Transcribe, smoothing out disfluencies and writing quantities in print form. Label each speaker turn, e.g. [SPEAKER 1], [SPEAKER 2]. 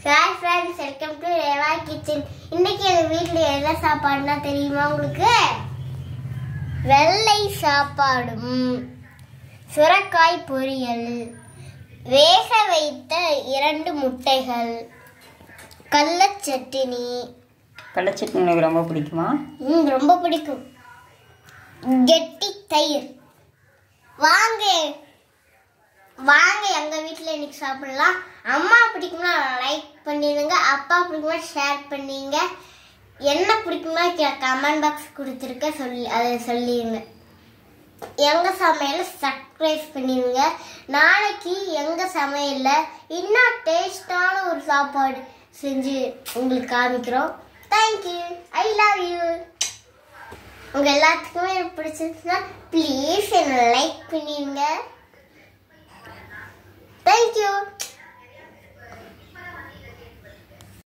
[SPEAKER 1] Hi friends, welcome to Reva Kitchen. இன்னைக்கு எங்க வீட்ல என்ன சாப்பாடுனா தெரியுமா உங்களுக்கு? வெள்ளை சாப்பாடும் சுரைக்காய் பொரியல், வேக வைத்த 2 முட்டைகள், கடல சட்னி. கடல சட்னி உங்களுக்கு ரொம்ப பிடிக்குமா? ரொம்ப பிடிக்கும். கெட்டி தயிர். வாங்க எங்க வீட்ல இன்னைக்கு சாப்பிடலாம். அம்மா பிடிக்கும்னா லைக் பண்ணிடுங்க, அப்பா பிடிக்கும்னா ஷேர் பண்ணிங்க, என்ன பிடிக்கும்னா கமெண்ட் பாக்ஸ் கொடுத்துருக்க அதை சொல்லிடுங்க. எங்க சமையல சப்ஸ்கிரைப் பண்ணிடுங்க. நாளைக்கு எங்க சமையல்ல இன்னும் டேஸ்டான ஒரு சாப்பாடு செஞ்சு உங்களுக்கு காமிக்கிறோம். Thank you, I love you. உங்க எல்லாத்துக்குமே பிடிச்சிருச்சுன்னா ப்ளீஸ் என்ன லைக் பண்ணிடுங்க. Thank you.